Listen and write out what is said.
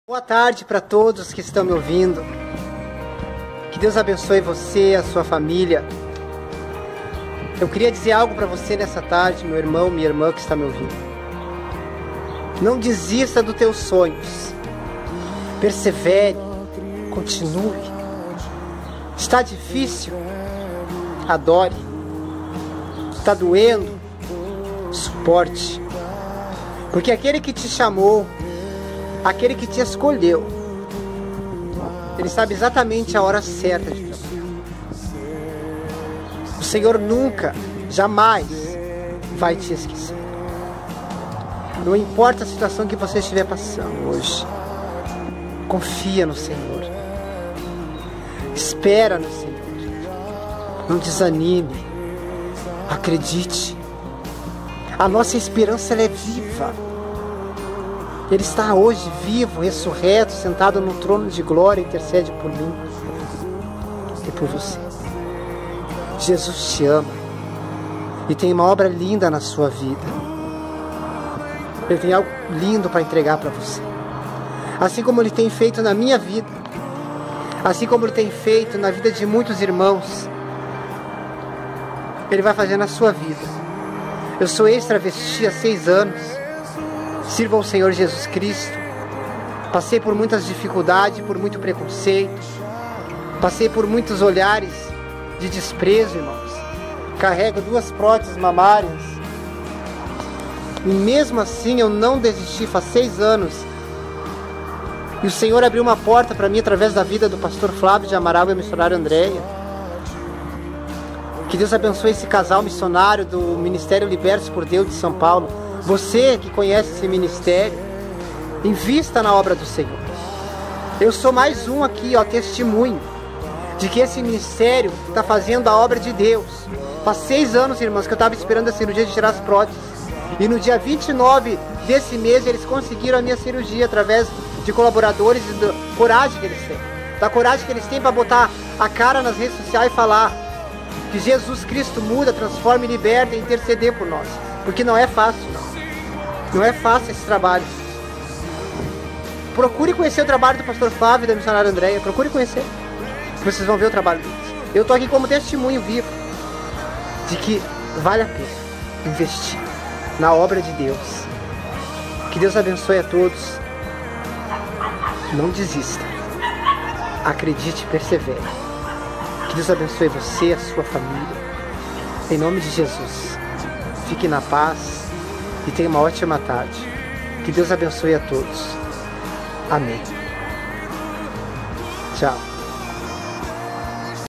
Boa tarde para todos que estão me ouvindo. Que Deus abençoe você e a sua família. Eu queria dizer algo para você nessa tarde, meu irmão, minha irmã que está me ouvindo. Não desista dos teus sonhos. Persevere, continue. Está difícil? Adore. Está doendo? Suporte. Porque aquele que te chamou, aquele que te escolheu, Ele sabe exatamente a hora certa de trabalhar. O Senhor nunca, jamais vai te esquecer. Não importa a situação que você estiver passando hoje, confia no Senhor. Espera no Senhor. Não desanime. Acredite. A nossa esperança ela é viva. Ele está hoje vivo, ressurreto, sentado no trono de glória, intercede por mim e por você. Jesus te ama e tem uma obra linda na sua vida. Ele tem algo lindo para entregar para você. Assim como Ele tem feito na minha vida, assim como Ele tem feito na vida de muitos irmãos, Ele vai fazer na sua vida. Eu sou ex-travesti há 6 anos. Sirvo ao Senhor Jesus Cristo. Passei por muitas dificuldades, por muito preconceito. Passei por muitos olhares de desprezo, irmãos. Carrego 2 próteses mamárias. E mesmo assim eu não desisti, faz 6 anos. E o Senhor abriu uma porta para mim através da vida do pastor Flávio de Amaral e a missionária Andréia. Que Deus abençoe esse casal missionário do Ministério Libertos por Deus de São Paulo. Você que conhece esse ministério, invista na obra do Senhor. Eu sou mais um aqui, ó, testemunho de que esse ministério está fazendo a obra de Deus. Faz 6 anos, irmãos, que eu estava esperando a cirurgia de tirar as próteses. E no dia 29 desse mês eles conseguiram a minha cirurgia através de colaboradores e da coragem que eles têm. Da coragem que eles têm para botar a cara nas redes sociais e falar que Jesus Cristo muda, transforma e liberta e interceder por nós. Porque não é fácil, não. Não é fácil esse trabalho. Procure conhecer o trabalho do pastor Flávio e da missionária Andréia. Procure conhecer. Vocês vão ver o trabalho deles. Eu estou aqui como testemunho vivo de que vale a pena investir na obra de Deus. Que Deus abençoe a todos. Não desista. Acredite e persevere. Que Deus abençoe você e a sua família. Em nome de Jesus. Fique na paz e tenha uma ótima tarde. Que Deus abençoe a todos. Amém. Tchau.